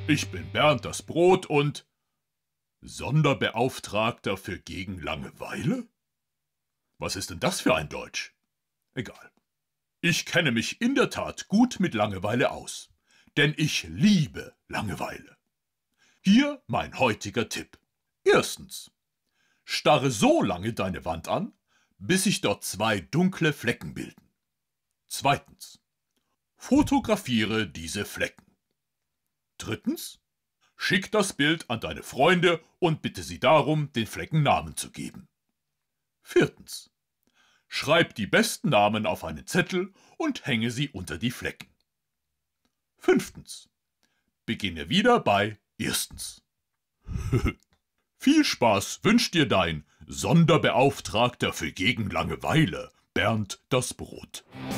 Ich bin Bernd das Brot und Sonderbeauftragter für gegen Langeweile? Was ist denn das für ein Deutsch? Egal. Ich kenne mich in der Tat gut mit Langeweile aus, denn ich liebe Langeweile. Hier mein heutiger Tipp. Erstens. Starre so lange deine Wand an, bis sich dort zwei dunkle Flecken bilden. Zweitens. Fotografiere diese Flecken. Drittens. Schick das Bild an deine Freunde und bitte sie darum, den Flecken Namen zu geben. Viertens. Schreib die besten Namen auf einen Zettel und hänge sie unter die Flecken. Fünftens. Beginne wieder bei erstens. Viel Spaß wünscht dir dein Sonderbeauftragter für gegen Langeweile, Bernd das Brot.